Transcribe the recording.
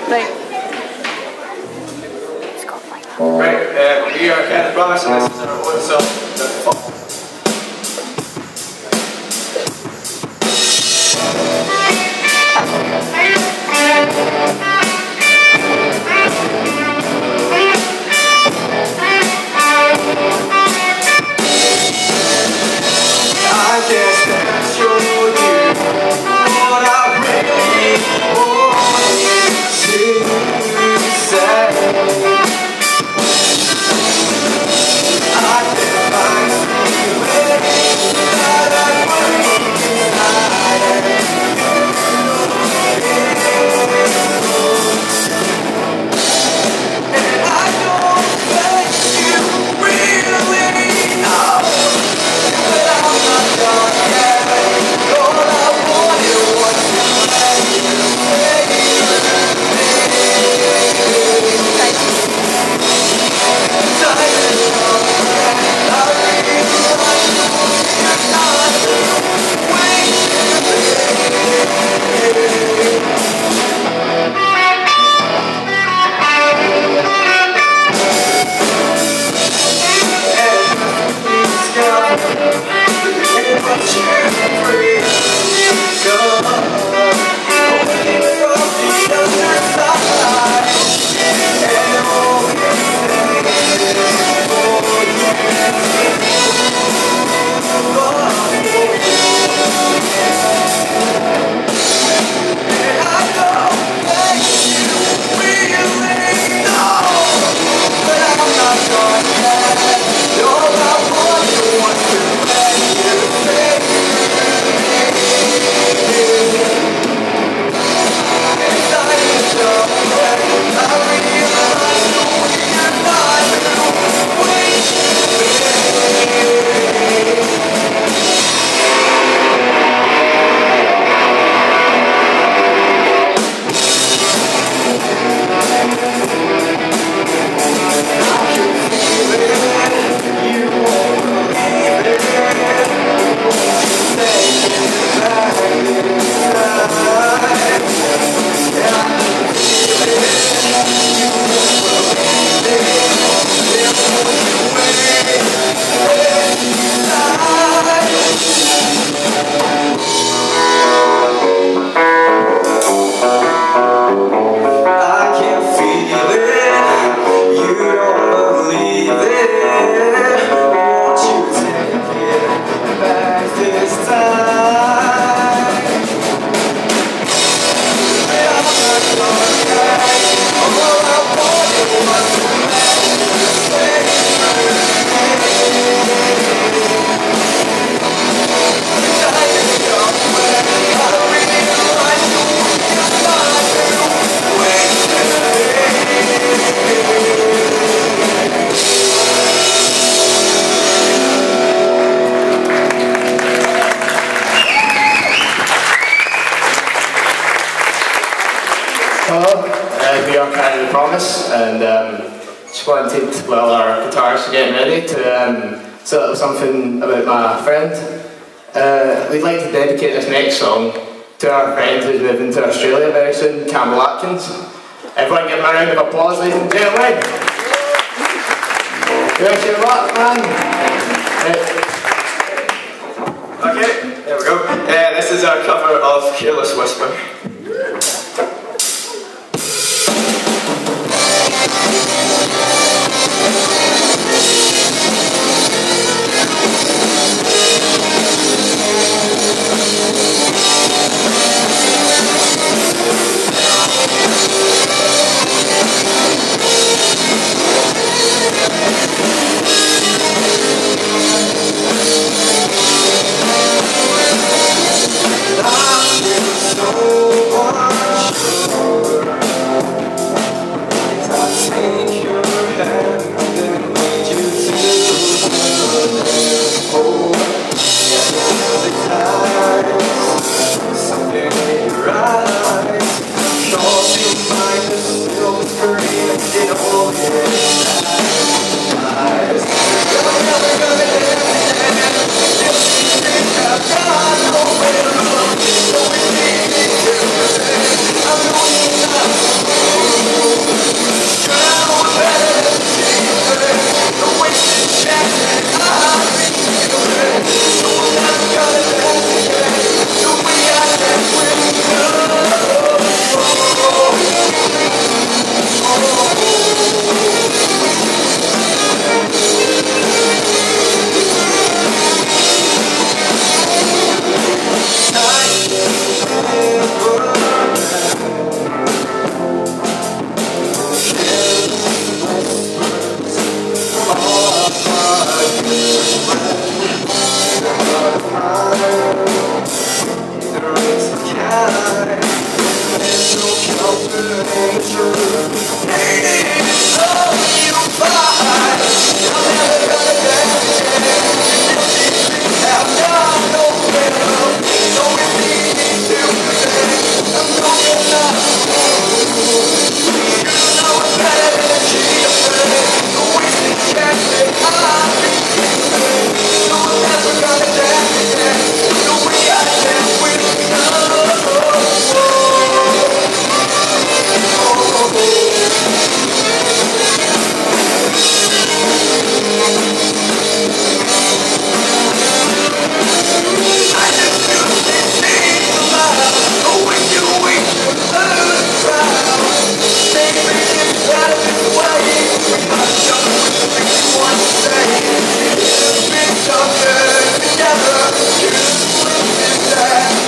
Right. Right, we are Kind of Promise, and this is our own song, The Fall. I guess that's your you, what I really want to say. I can't find a way that I want and I don't think you really know that I'm not done yet. All I wanted was to let we are Kind of Promise, and just wanted, well, our guitarists are getting ready to say a little something about my friend. We'd like to dedicate this next song to our friend who's moving to Australia very soon, Campbell Atkins. Everyone give him a round of applause, ladies and gentlemen. You wish you luck, man. Okay, there we go. This is our cover of Careless Whisper. Together, you